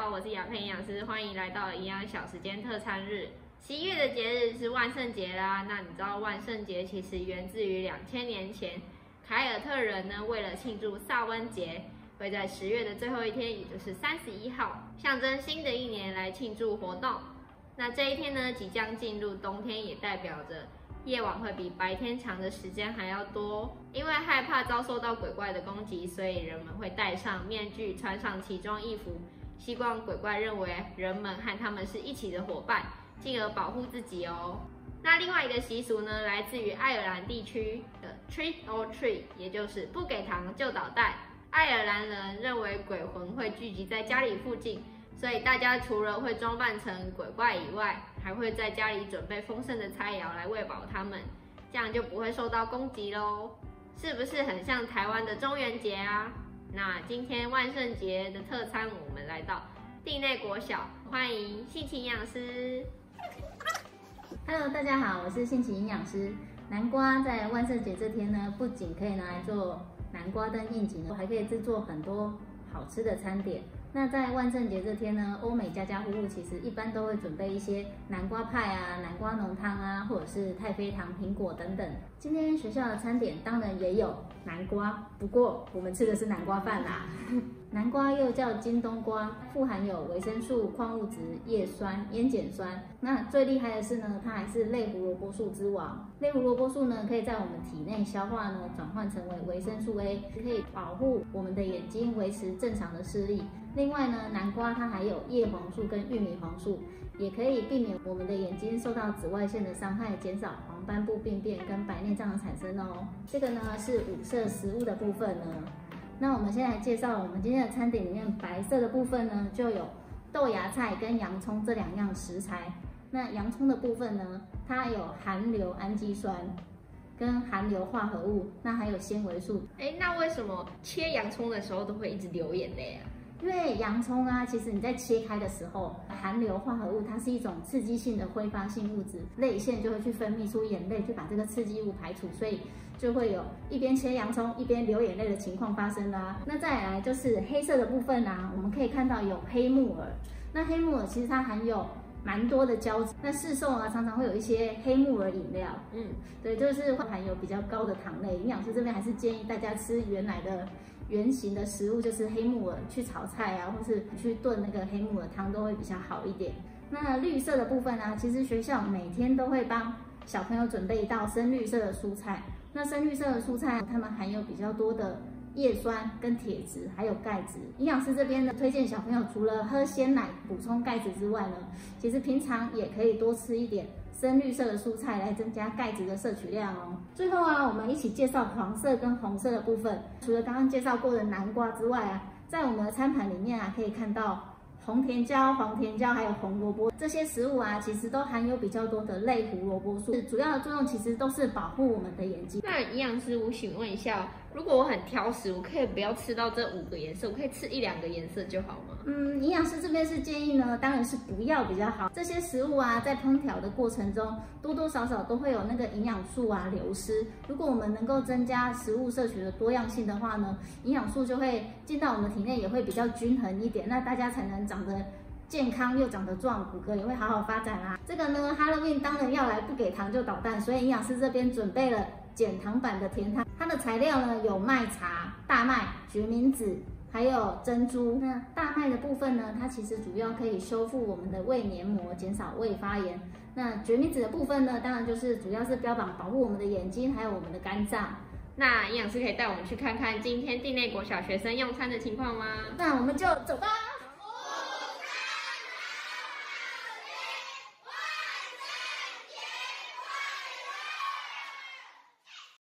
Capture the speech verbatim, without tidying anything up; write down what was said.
好，我是雅佩营养师，欢迎来到营养小时间特餐日。十一月的节日是万圣节啦，那你知道万圣节其实源自于两千年前，凯尔特人呢为了庆祝萨温节，会在十月的最后一天，也就是三十一号，象征新的一年来庆祝活动。那这一天呢，即将进入冬天，也代表着夜晚会比白天长的时间还要多。因为害怕遭受到鬼怪的攻击，所以人们会戴上面具，穿上奇装异服，希望鬼怪认为人们和他们是一起的伙伴，进而保护自己哦。那另外一个习俗呢，来自于爱尔兰地区的 Trick or Treat， 也就是不给糖就捣蛋。爱尔兰人认为鬼魂会聚集在家里附近，所以大家除了会装扮成鬼怪以外，还会在家里准备丰盛的菜肴来喂饱他们，这样就不会受到攻击咯。是不是很像台湾的中元节啊？那今天万圣节的特餐，我们来到地内国小，欢迎信奇营养师。 Hello， 大家好，我是信奇营养师。南瓜在万圣节这天呢，不仅可以拿来做南瓜灯应景，还可以制作很多好吃的餐点。那在万圣节这天呢，欧美家家户户其实一般都会准备一些南瓜派啊、南瓜浓汤啊，或者是太妃糖、苹果等等。今天学校的餐点当然也有南瓜，不过我们吃的是南瓜饭啦。南瓜又叫金冬瓜，富含有维生素、矿物质、叶酸、烟碱酸。那最厉害的是呢，它还是类胡萝卜素之王。类胡萝卜素呢，可以在我们体内消化呢，转换成为维生素 A， 可以保护我们的眼睛，维持正常的视力。另外呢，南瓜它还有叶黄素跟玉米黄素，也可以避免我们的眼睛受到紫外线的伤害，减少黄斑部病变跟白内障的产生哦。这个呢是五色食物的部分呢。那我们先来介绍我们今天的餐点里面白色的部分呢，就有豆芽菜跟洋葱这两样食材。那洋葱的部分呢，它有含硫氨基酸跟含硫化合物，那还有纤维素。 哎，那为什么切洋葱的时候都会一直流眼泪啊？ 因为洋葱啊，其实你在切开的时候，含硫化合物它是一种刺激性的挥发性物质，泪腺就会去分泌出眼泪，去把这个刺激物排除，所以就会有一边切洋葱一边流眼泪的情况发生啦、啊。那再来就是黑色的部分啊，我们可以看到有黑木耳，那黑木耳其实它含有蛮多的胶质，那市售啊常常会有一些黑木耳饮料，嗯，对，就是会含有比较高的糖类。营养师这边还是建议大家吃原来的原型的食物，就是黑木耳去炒菜啊，或是去炖那个黑木耳汤都会比较好一点。那绿色的部分啊，其实学校每天都会帮小朋友准备一道深绿色的蔬菜。那深绿色的蔬菜，它们含有比较多的叶酸跟铁质，还有钙质。营养师这边呢，推荐小朋友除了喝鲜奶补充钙质之外呢，其实平常也可以多吃一点深绿色的蔬菜来增加钙质的摄取量哦。最后啊，我们一起介绍黄色跟红色的部分。除了刚刚介绍过的南瓜之外啊，在我们的餐盘里面啊，可以看到红甜椒、黄甜椒还有红萝卜这些食物啊，其实都含有比较多的类胡萝卜素，主要的作用其实都是保护我们的眼睛。 那营养师，我请问一下，如果我很挑食，我可以不要吃到这五个颜色，我可以吃一两个颜色就好吗？ 嗯，营养师这边是建议呢，当然是不要比较好。这些食物啊，在烹调的过程中，多多少少都会有那个营养素啊流失。如果我们能够增加食物摄取的多样性的话呢，营养素就会进到我们体内，也会比较均衡一点，那大家才能长得健康又长得壮，骨骼也会好好发展啊。这个呢 ，Halloween 当然要来不给糖就捣蛋，所以营养师这边准备了减糖版的甜汤。它的材料呢有麦茶、大麦、决明子，还有珍珠。那大麦的部分呢，它其实主要可以修复我们的胃黏膜，减少胃发炎。那决明子的部分呢，当然就是主要是标榜保护我们的眼睛，还有我们的肝脏。 那营养师可以带我们去看看今天地内国小学生用餐的情况吗？ 那我们就走吧。